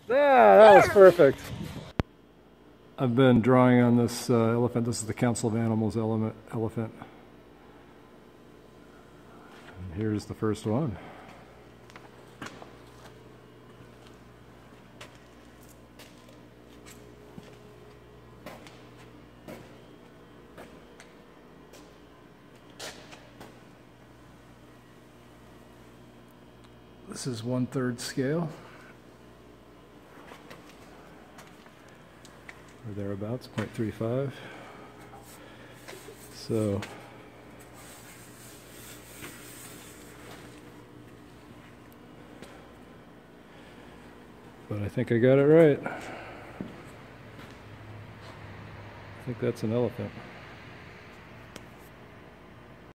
Yeah, that was perfect. I've been drawing on this elephant. This is the Council of Animals elephant. And here's the first one. This is 1/3 scale, or thereabouts, 0.35. So but I think I got it right. I think that's an elephant.